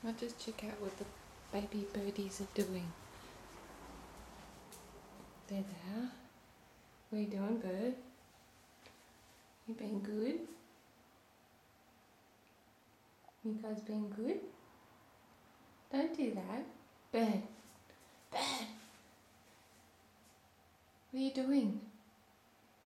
I'll just check out what the baby birdies are doing. There they are. What are you doing, bird? You being good? You guys being good? Don't do that. Bird.